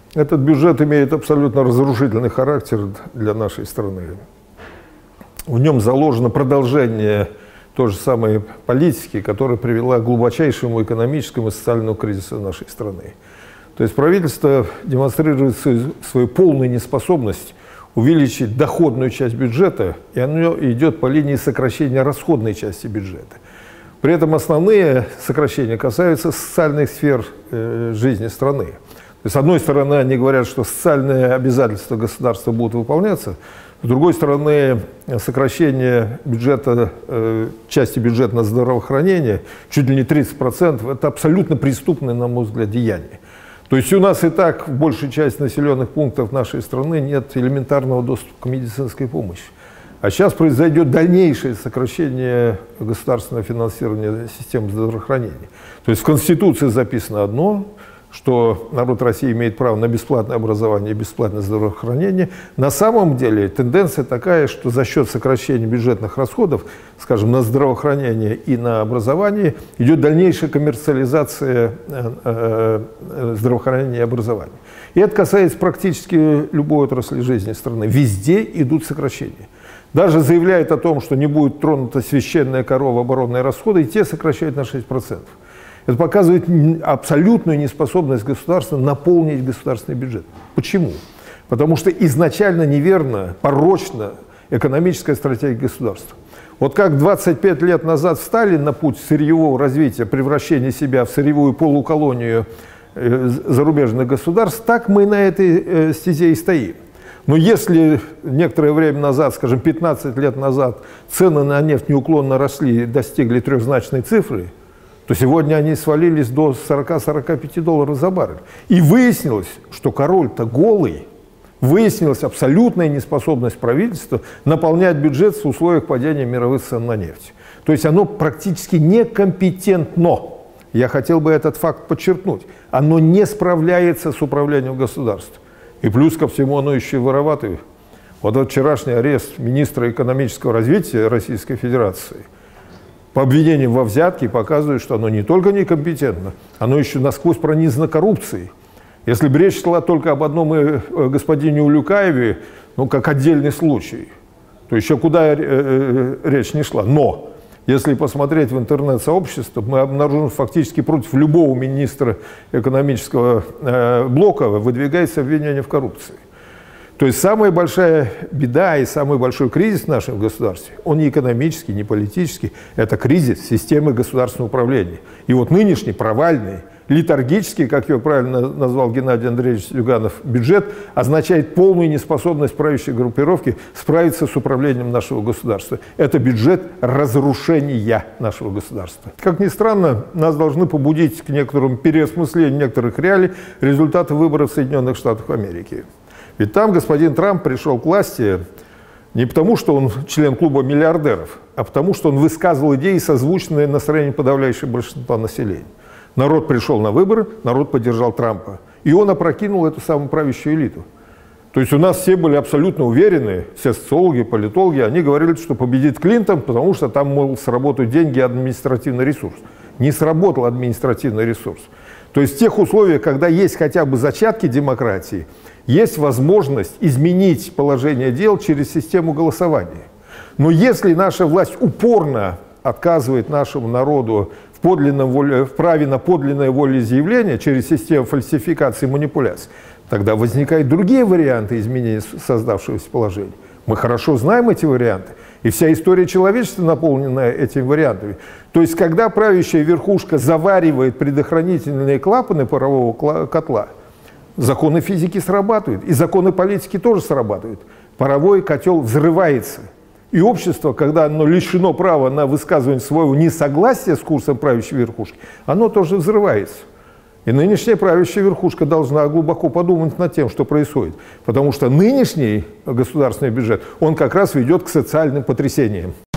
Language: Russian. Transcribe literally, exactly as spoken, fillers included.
Этот бюджет имеет абсолютно разрушительный характер для нашей страны. В нем заложено продолжение той же самой политики, которая привела к глубочайшему экономическому и социальному кризису нашей страны. То есть правительство демонстрирует свою полную неспособность увеличить доходную часть бюджета, и оно идет по линии сокращения расходной части бюджета. При этом основные сокращения касаются социальных сфер э, жизни страны. То есть, с одной стороны, они говорят, что социальные обязательства государства будут выполняться, с другой стороны, сокращение бюджета, э, части бюджета на здравоохранение, чуть ли не тридцать процентов, это абсолютно преступное, на мой взгляд, деяние. То есть у нас и так в большей части населенных пунктов нашей страны нет элементарного доступа к медицинской помощи. А сейчас произойдет дальнейшее сокращение государственного финансирования системы здравоохранения. То есть в Конституции записано одно, что народ России имеет право на бесплатное образование и бесплатное здравоохранение. На самом деле тенденция такая, что за счет сокращения бюджетных расходов, скажем, на здравоохранение и на образование, идет дальнейшая коммерциализация здравоохранения и образования. И это касается практически любой отрасли жизни страны. Везде идут сокращения. Даже заявляют о том, что не будет тронута священная корова оборонные расходы, и те сокращают на шесть процентов. Это показывает абсолютную неспособность государства наполнить государственный бюджет. Почему? Потому что изначально неверно, порочно экономическая стратегия государства. Вот как двадцать пять лет назад встали на путь сырьевого развития, превращения себя в сырьевую полуколонию зарубежных государств, так мы на этой стезе и стоим. Но если некоторое время назад, скажем, пятнадцать лет назад, цены на нефть неуклонно росли и достигли трехзначной цифры, то сегодня они свалились до сорока-сорока пяти долларов за баррель. И выяснилось, что король-то голый. Выяснилась абсолютная неспособность правительства наполнять бюджет в условиях падения мировых цен на нефть. То есть оно практически некомпетентно. Я хотел бы этот факт подчеркнуть. Оно не справляется с управлением государством. И плюс ко всему оно еще и вороватое. Вот этот вчерашний арест министра экономического развития Российской Федерации по обвинениям во взятке показывает, что оно не только некомпетентно, оно еще насквозь пронизано коррупцией. Если бы речь шла только об одном господине Улюкаеве, ну, как отдельный случай, то еще куда речь не шла. Но если посмотреть в интернет-сообщество, мы обнаружим фактически против любого министра экономического блока выдвигается обвинение в коррупции. То есть самая большая беда и самый большой кризис в нашем государстве, он не экономический, не политический, это кризис системы государственного управления. И вот нынешний провальный, летаргический, как его правильно назвал Геннадий Андреевич Зюганов, бюджет означает полную неспособность правящей группировки справиться с управлением нашего государства. Это бюджет разрушения нашего государства. Как ни странно, нас должны побудить к некоторому переосмыслению некоторых реалий результаты выборов Соединенных Штатов Америки. Ведь там господин Трамп пришел к власти не потому, что он член клуба миллиардеров, а потому, что он высказывал идеи, созвучные настроению подавляющего большинства населения. Народ пришел на выборы, народ поддержал Трампа. И он опрокинул эту самую правящую элиту. То есть у нас все были абсолютно уверены, все социологи, политологи, они говорили, что победит Клинтон, потому что там, мол, сработают деньги и административный ресурс. Не сработал административный ресурс. То есть в тех условиях, когда есть хотя бы зачатки демократии, есть возможность изменить положение дел через систему голосования. Но если наша власть упорно отказывает нашему народу в, подлинном воле, в праве на подлинное волеизъявление через систему фальсификации и манипуляций, тогда возникают другие варианты изменения создавшегося положения. Мы хорошо знаем эти варианты, и вся история человечества наполнена этими вариантами. То есть, когда правящая верхушка заваривает предохранительные клапаны парового котла, законы физики срабатывают, и законы политики тоже срабатывают. Паровой котел взрывается. И общество, когда оно лишено права на высказывание своего несогласия с курсом правящей верхушки, оно тоже взрывается. И нынешняя правящая верхушка должна глубоко подумать над тем, что происходит. Потому что нынешний государственный бюджет, он как раз ведет к социальным потрясениям.